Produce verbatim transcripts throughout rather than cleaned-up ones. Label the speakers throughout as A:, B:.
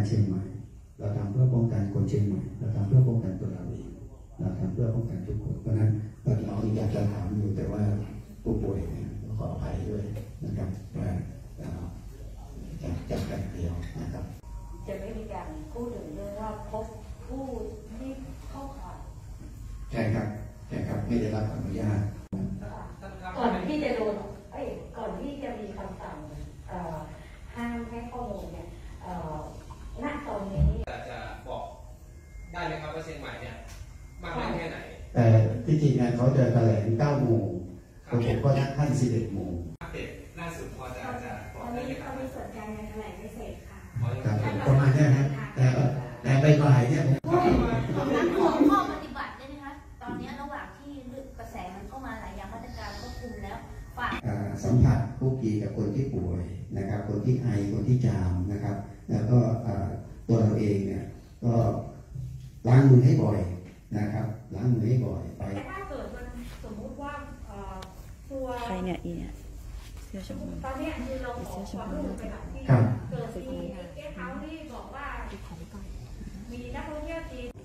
A: เชียงใหม่เราทำเพื่อป้องกันคนเชียงใหม่เราทำเพื่อป้องกันตัวเราเองเราทำเพื่อป้องกันทุกคนเพราะนั้นเราอยากจะถามอยู่แต่ว่าผู้ป่วยเนี่ยขออภัยด้วยนะครับว่าจะจับกันเดียวนะครับ
B: จะไม่มีการพูดถึงเรื่องว่าพบผู้ที่เข้าข่าย
A: ใช่ครับใช่ครับไม่ได้รับอนุญาต
B: ก่อนที่จะโดนเอ้ยก่อนที่จะมีคำสั่งห้ามให้ข้อมูลเนี่ยณตอนนี้
C: จะบอกได้ไหมครับว่าเชียงใหม่เนี่ยมากน้อยแค่ไหน
A: แต่ที่จริงงานเขาจะแถลงเก้าโมงผมก็นัดท่านสิบเอ็ดโมง
C: อัปเดตล่าสุดพอจะจะบอก
B: ได้
C: ไหมครับ
B: ตอนนี้ส่วนการงานแถลงไม่เสร็จค่ะ
A: ประมาณนี้นะแต่แต่ใบบ่ายเนี่ย
D: ของนั้นของข้อปฏิบัติได้ไหมคะตอนนี้ระหว่างที่กระแสมันเข้ามาหลายอย่างมาตรการควบคุมแล้วฝาก
A: สัมผัสคุกคีกับคนที่ป่วยนะครับคนที่ไอคนที่จามนะครับแล้วก็ตัวเราเองเนี่ยก็ล้างมือให้บ่อยนะครับล้างมือให้บ่อยไป
B: ถ้าเกิดมันสมมุติว่าตัว
E: ใครเนี่ยอีเนี่ยเสื้อชมพู
B: ตอนนี้คือเราขอความร่วมมือไปแบบที่เกิดมีเก๊กเฮาส์ที่บอกว่ามีนักท่องเที่ยวจีน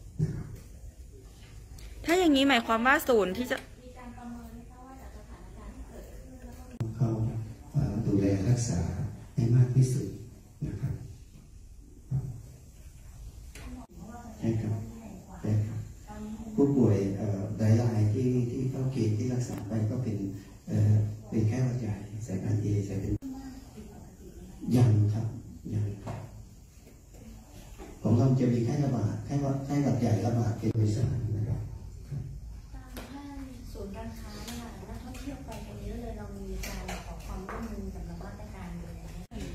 E: ถ้าอย่างนี้หมายความว่าศูนย์ที่จะ
D: มีการประเมินไหมคะว่าจากสถานการณ์ที่เกิดขึ้นแล้วก็
A: เขาดูแลรักษาให้มากที่สุดนะครับใช่ครับใช่ครับผู้ป่วยหลายรายที่ที่เข้าเกณฑ์ที่รักษาไปก็เป็นเป็นแค่หัวใจสายการเอสายเป็นยังครับยังของเราจะมีแค่ระบาดแค่ว่าแค่ระบาดใหญ่ระบาดเป็นบริษัทนะครับ
D: ตามห้างศูนย์การค้าเนี่ยนักท่องเที่ยวไปกันเยอะเลยเรามีการขอความร่วมมือสำหรับมาตรการดูแล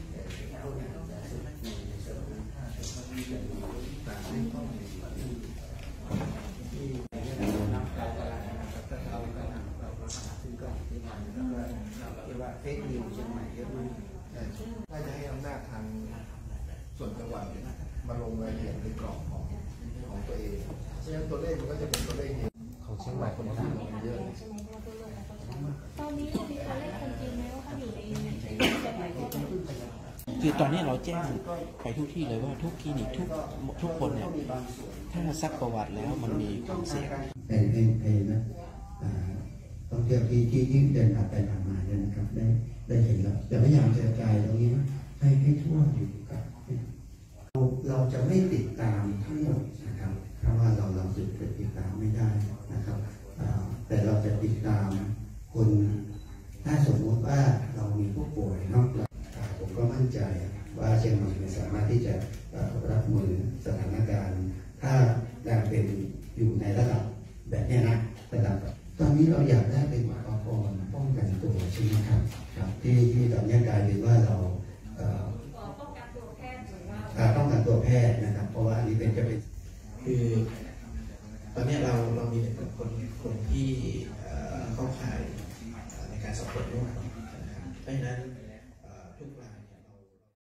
F: ว่าเฟซนิวเชียงใหม่เยอะมากถ้าจะให้อำนาจทางส่วนจังหวัดมาลงรายละเอียดในกรอบของของตัวเองเพราะฉะนั้นตัวเลขมันก็จะเป็นตัวเลขของเชียงใหม่คนทำเยอะ
D: ตอนนี้มีตัวเลขคนจีนไหมว่าเขาอยู่ใน
G: คือตอนนี้เราแจ้งไปทุกที่เลยว่าทุกคลินิกทุกทุกคนเนี่ยถ้าซักประวัติแล้วมันมีความเสี่ยง
A: เป็นเป็นเป็นนะต้องเที่ยวที่ที่ที่เดินผ่านไปผ่านมาเนี่ยนะครับได้ได้เห็นแล้วแต่พยายามจะกระจายตรงนี้ว่าให้ให้ทั่วอยู่กับเราเราจะไม่ติดตามทั้งหมดนะครับเพราะว่าเราเราจะติดตามไม่ได้นะครับแต่เราจะติดตามคนถ้าสมมติว่าเรามีผู้ป่วยนอกจากผมก็มั่นใจว่าเชียงใหม่สามารถที่จะรับมือสถานการณ์ถ้ายังเป็นอยู่ในระดับแบบนี้นะระดับตอนนี้เราอยากได้เป็นอุปกรณ์ป้องกันตัวใช่ไหมครับครับที่ที่ตอนนี้กลายเป็นว่าเรา
B: ป้องกันตัวแพทย์หรือว่า
A: ป้องกันตัวแพทย์นะครับเพราะว่าอันนี้เป็นจะเป็น
G: คือตอนนี้เราเรามีคนคนที่เข้าข่ายในการสอบสวนร่วมนะครับเพราะฉะนั้น